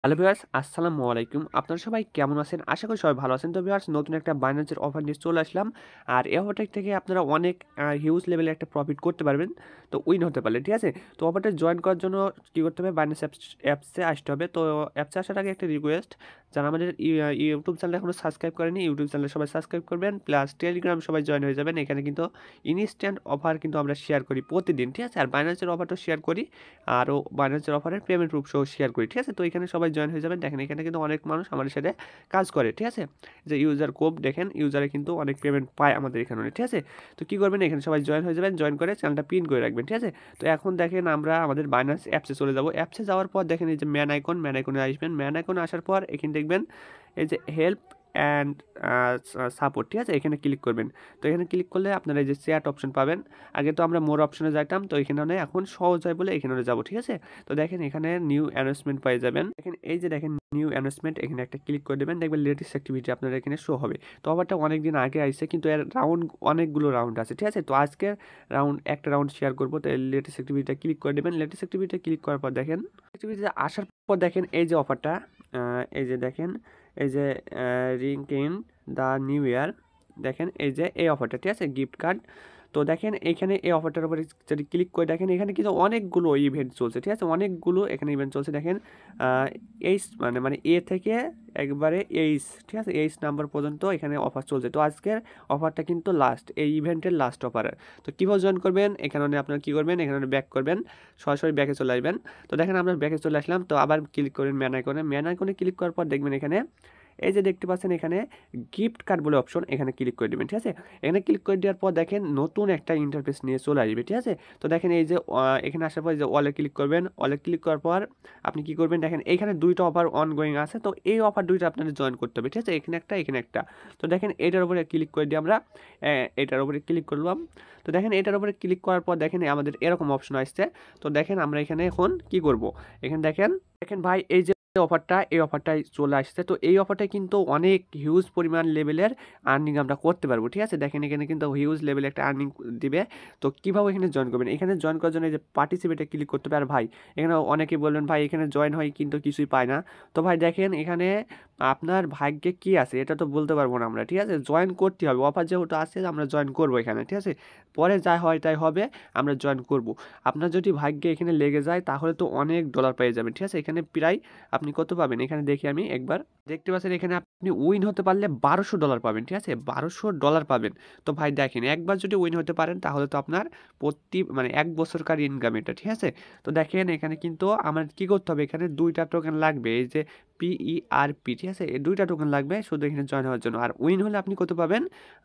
Hello viewers, আসসালামু আলাইকুম। আপনারা সবাই কেমন আছেন? আশা করি সবাই ভালো আছেন। তো ভিউয়ার্স, নতুন একটা বাইন্যান্সের অফার নিয়ে চলে আসলাম। আর এই অফারটা থেকে আপনারা অনেক হিউজ লেভেলে একটা প্রফিট করতে পারবেন। তো উইন হতে পারলে, ঠিক আছে? তো অফারটা জয়েন করার জন্য কী করতে হবে? বাইন্যান্স অ্যাপসে আসতে হবে। তো অ্যাপসে আসার আগে একটা রিকোয়েস্ট, যারা আমাদের ইউটিউব চ্যানেল এখনও সাবস্ক্রাইব করেনি, ইউটিউব চ্যানেল সবাই সাবস্ক্রাইব করবেন। প্লাস টেলিগ্রাম সবাই জয়েন হয়ে যাবেন। এখানে কিন্তু ইনস্ট্যান্ট অফার কিন্তু আমরা শেয়ার করি প্রতিদিন, ঠিক আছে? আর বাইন্যান্সের অফারটাও শেয়ার করি। আরও বাইন্যান্সের অফারের পেমেন্ট প্রুফ সহ শেয়ার করি, ঠিক আছে? তো এখানে সবাই জয়েন হয়ে যাবেন। দেখেন এখানে কিন্তু অনেক মানুষ আমাদের সাথে কাজ করে, ঠিক আছে? যে ইউজার কোড দেখেন, ইউজারে কিন্তু অনেক পেমেন্ট পায় আমাদের এখানে, ঠিক আছে? তো কী করবেন, এখানে সবাই জয়েন হয়ে যাবেন, জয়েন করে চ্যানেলটা পিন করে রাখবেন, ঠিক আছে? তো এখন দেখেন আমরা আমাদের বাইন্যান্স অ্যাপসে চলে যাব। অ্যাপসে যাওয়ার পর দেখেন এই যে ম্যান আইকনে আসবেন। ম্যান আইকনে আসার পর এখানে দেখবেন এই যে হেল্প অ্যান্ড সাপোর্ট, ঠিক আছে? এখানে ক্লিক করবেন। তো এখানে ক্লিক করলে আপনারা এই যে চ্যাট অপশন পাবেন। আগে তো আমরা মোর অপশনে যাইতাম, তো এখানে এখন সহজ হয় বলে এখানে যাবো, ঠিক আছে? তো দেখেন এখানে নিউ অ্যানাউন্সমেন্ট পেয়ে যাবেন। দেখেন এই যে দেখেন নিউ অ্যানাউন্সমেন্ট, এখানে একটা ক্লিক করে দেবেন, দেখবেন লেটেস্ট অ্যাক্টিভিটি আপনার এখানে শো হবে। তো অফারটা অনেক দিন আগে আইছে, কিন্তু এর রাউন্ড অনেকগুলো রাউন্ড আছে, ঠিক আছে? তো আজকের একটা রাউন্ড শেয়ার করবো। তো লেটেস্ট অ্যাক্টিভিটিটা ক্লিক করে দেবেন। লেটেস্ট অ্যাক্টিভিটিটা ক্লিক করার পর দেখেন অ্যাক্টিভিটিতে আসার পর দেখেন এই যে অফারটা, এই যে দেখেন এই যে ring in the new year, দেখেন এই যে এই অফারটা, ঠিক আছে? Gift card. তো দেখেন এখানে এই অফারটার উপরে যদি ক্লিক করে দেখেন এখানে কিন্তু অনেকগুলো ইভেন্ট চলছে, ঠিক আছে? অনেকগুলো এখানে ইভেন্ট চলছে। দেখেন এইচ মানে এ থেকে একবারে এইচ, ঠিক আছে? এইচ নাম্বার পর্যন্ত এখানে অফার চলছে। তো আজকের অফারটা কিন্তু লাস্ট, এই ইভেন্টের লাস্ট অফার। তো কীভাবে জয়েন করবেন, এখানে আপনারা কী করবেন, এখানে ব্যাক করবেন, সরাসরি ব্যাকে চলে আসবেন। তো দেখেন আমরা ব্যাকে চলে আসলাম। তো আবার ক্লিক করবেন ম্যান আইকনে ক্লিক করার পর দেখবেন এখানে এই যে দেখতে পাচ্ছেন এখানে গিফট কার্ড বলে অপশন, এখানে ক্লিক করে দেবেন, ঠিক আছে? এখানে ক্লিক করে দেওয়ার পর দেখেন নতুন একটা ইন্টারফেস নিয়ে চলে আসবে, ঠিক আছে? তো দেখেন এই যে এখানে আসার পর যে ওয়ালে ক্লিক করবেন। ওয়ালে ক্লিক করার পর আপনি কি করবেন, দেখেন এইখানে দুইটা অফার অনগোয়িং আছে। তো এই অফার দুইটা আপনাদের জয়েন করতে হবে, ঠিক আছে? এখানে একটা, এখানে একটা। তো দেখেন এটার উপরে ক্লিক করে দিয়ে আমরা এটার উপরে ক্লিক করলাম। তো দেখেন এটার উপরে ক্লিক করার পর দেখেন আমাদের এরকম অপশন আসছে। তো দেখেন আমরা এখানে এখন কি করব, এখানে দেখেন দেখেন ভাই এই যে এই অফারটাই চলে আসছে। তো এই অফারটাই কিন্তু অনেক হিউজ পরিমাণ লেভেলের আর্নিং আমরা করতে পারবো, ঠিক আছে? দেখেন এখানে কিন্তু হিউজ লেভেলে একটা আর্নিং দিবে। তো কীভাবে এখানে জয়েন করবেন, এখানে জয়েন করার জন্য এই যে পার্টিসিপেটে ক্লিক করতে হবে। আর ভাই এখানে অনেকেই বলবেন ভাই এখানে জয়েন হয় কিন্তু কিছুই পায় না। তো ভাই দেখেন এখানে আপনার ভাগ্যে কি আছে এটা তো বলতে পারবো না আমরা, ঠিক আছে? জয়েন করতে হবে, অফার যেহেতু আছে আমরা জয়েন করবো এখানে, ঠিক আছে? পরে যা হয় তাই হবে, আমরা জয়েন করব। আপনার যদি ভাগ্যে এখানে লেগে যায় তাহলে তো অনেক ডলার পেয়ে যাবেন, ঠিক আছে? এখানে প্রায় আপনি কত পাবেন, এখানে দেখি আমি একবার, দেখতে পাচ্ছেন এখানে আপনি উইন হতে পারলে $1200 পাবেন, ঠিক আছে? $1200 পাবেন। তো ভাই দেখেন একবার যদি উইন হতে পারেন তাহলে তো আপনার মানে 1 বছরকার ইনকাম এটা, ঠিক আছে? তো দেখেন এখানে কিন্তু আমার কি করতে হবে, এখানে 2টা টোকেন লাগবে, এই যে PERP, ঠিক আছে? এই 2টা টোকেন লাগবে শুধু এখানে জয়েন হওয়ার জন্য। আর উইন হলে আপনি কত পাবেন,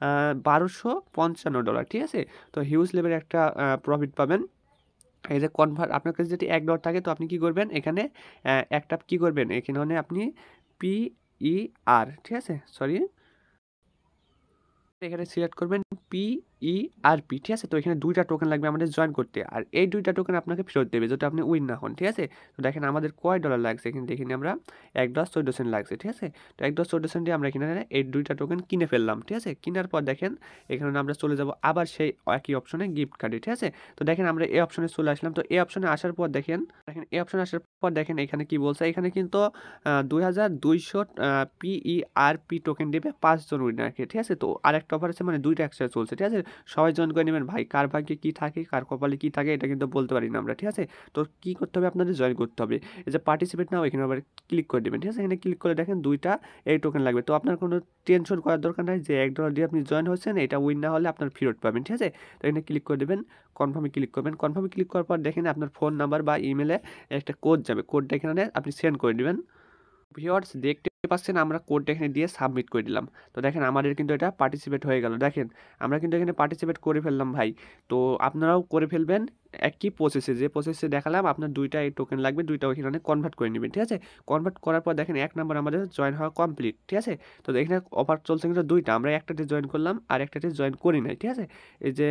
$1255, ঠিক আছে? তো হিউজ লেভেলের একটা প্রফিট পাবেন। এই যে আপনার কাছে যদি $1 থাকে তো আপনি কি করবেন, এখানে একটা কি করবেন, এখানে আপনি PER, ঠিক আছে? সরি, এখানে সিলেক্ট করবেন PERP, ঠিক আছে? তো এখানে 2টা টোকেন লাগবে আমাদের জয়েন করতে। আর এই 2টা টোকেন আপনাকে ফেরত দেবে যদি আপনি উইন না হন, ঠিক আছে? তো দেখেন আমাদের কয় ডলার লাগছে, এখানে দেখিনি আমরা $1.14 লাগছে, ঠিক আছে? তো $1.14 দিয়ে আমরা এখানে এই 2টা টোকেন কিনে ফেললাম, ঠিক আছে? কেনার পর দেখেন এখানে আমরা চলে যাব আবার সেই একই অপশনে গিফট কার্ডে, ঠিক আছে? তো দেখেন আমরা এই অপশনে চলে আসলাম। তো এই অপশনে আসার পর দেখেন এই অপশনে আসার পর দেখেন এখানে কি বলছে, এখানে কিন্তু 2200 PERP টোকেন দেবে 5 জন উইনারকে, ঠিক আছে? তো আরেকটা অফার আছে, মানে 2টা একসাথে চলছে, ঠিক আছে? সবাই জয়েন করে নেবেন। ভাই কার ভাগ্যে কী থাকে, কার কপালে কী থাকে এটা কিন্তু বলতে পারি না আমরা, ঠিক আছে? তো কী করতে হবে, আপনাদের জয়েন করতে হবে। এই যে পার্টিসিপেট নাও, এখানে আবার ক্লিক করে দেবেন, ঠিক আছে? এখানে ক্লিক করে দেখেন 2টা এই টোকেন লাগবে। তো আপনার কোনো টেনশন করার দরকার নাই যে $1 দিয়ে আপনি জয়েন হচ্ছেন, এটা উইন না হলে আপনার ফেরত পাবেন, ঠিক আছে? তো এখানে ক্লিক করে দেবেন, কনফার্মে ক্লিক করবেন। কনফার্মে ক্লিক করার পর দেখেন আপনার ফোন নাম্বার বা ইমেলে একটা কোড যাবে, কোডটা এখানে আপনি সেন্ড করে দেবেন। ভিউয়ার্স দেখতে পাচ্ছেন আমরা কোডটা এখানে দিয়ে সাবমিট করে দিলাম। তো দেখেন আমাদের কিন্তু এটা পার্টিসিপেট হয়ে গেল। দেখেন আমরা কিন্তু এখানে পার্টিসিপেট করে ফেললাম ভাই। তো আপনারাও করে ফেলবেন একই প্রসেসে, যে প্রসেসে দেখালাম আপনার 2টা এই টোকেন লাগবে, 2টা ওইখানে কনভার্ট করে নেবেন, ঠিক আছে? কনভার্ট করার পর দেখেন 1 নাম্বার আমাদের জয়েন হওয়া কমপ্লিট, ঠিক আছে? তো এখানে অফার চলছে কিন্তু 2টা, আমরা একটাতে জয়েন করলাম আর একটাতে জয়েন করি নাই, ঠিক আছে? এই যে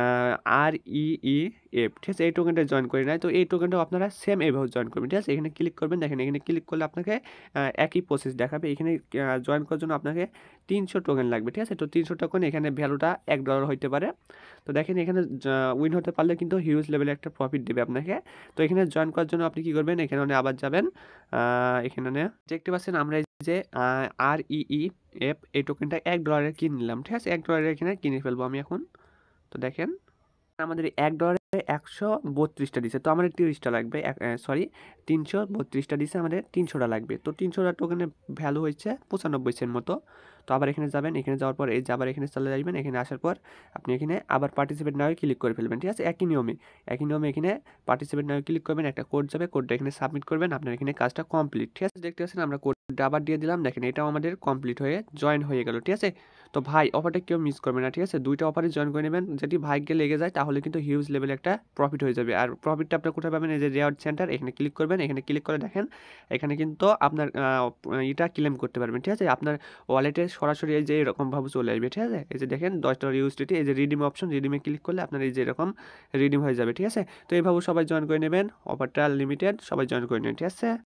REEF, ঠিক আছে? এই টোকেনটা জয়েন করি নাই। তো এই টোকেনটাও আপনারা সেম এইভাবে জয়েন করবেন, ঠিক আছে? এখানে ক্লিক করবেন, দেখেন এখানে ক্লিক করলে আপনাকে একই প্রসেস দেখাবে। এখানে জয়েন করার জন্য আপনাকে 300 টোকেন লাগবে, ঠিক আছে? তো 300 টোকেন এখানে ভ্যালুটা $1 হইতে পারে। তো দেখেন এখানে উইন হতে পারলে কিন্তু হিউজ লেভেলে একটা প্রফিট দেবে আপনাকে। তো এখানে জয়েন করার জন্য আপনি কী করবেন, এখানে আবার যাবেন, এখানে দেখতে পাচ্ছেন আমরা এই যে REEF এই টোকেনটা $1 কিনে নিলাম, ঠিক আছে। $1 এখানে কিনে ফেলবো আমি এখন। তো দেখেন আমাদের $1 132টা দিছে, তো আমাদের 30টা লাগবে, সরি 332টা দিছে, আমাদের 300টা লাগবে। তো 300টা টোকেনের ভ্যালু হচ্ছে 95 সেন্ট মতো। তো আবার এখানে যাবেন, এখানে যাওয়ার পর এই যে আবার এখানে চলে আসবেন, এখানে আসার পর আপনি এখানে আবার পার্টিসিপেট নাও ক্লিক করে ফেলবেন, ঠিক আছে। একই নিয়মে এখানে পার্টিসিপেট নাও ক্লিক করবেন, একটা কোড যাবে, কোডটা এখানে সাবমিট করবেন, আপনার এখানে কাজটা কমপ্লিট, ঠিক আছে। দেখতে পাচ্ছেন আমরা কোডটা আবার দিয়ে দিলাম, দেখেন এটাও আমাদের কমপ্লিট হয়ে জয়েন হয়ে গেল, ঠিক আছে। তো ভাই অফারটা কেউ মিস করবে না, ঠিক আছে। দুইটা অফারে জয়েন করে নেবেন, যদি ভাগ্যে লেগে যায় তাহলে কিন্তু হিউজ লেভেলে একটা প্রফিট হয়ে যাবে। আর প্রফিটটা আপনার কোথায় পাবেন, এই যে রিওয়ার্ড সেন্টার, এখানে ক্লিক করবেন, এখানে ক্লিক করে দেখেন এখানে কিন্তু আপনার এটা ক্লেম করতে পারবেন, ঠিক আছে। আপনার ওয়ালেটে সরাসরি এই যে এরকমভাবে চলে আসবে, ঠিক আছে। এই যে দেখেন $10 USDT, এই যে রিডিম অপশন, রিডিমে ক্লিক করলে আপনার এই যে এরকম রিডিম হয়ে যাবে, ঠিক আছে। তো এইভাবে সবাই জয়েন করে নেবেন, অফারটা লিমিটেড, সবাই জয়েন করে নেবেন, ঠিক আছে।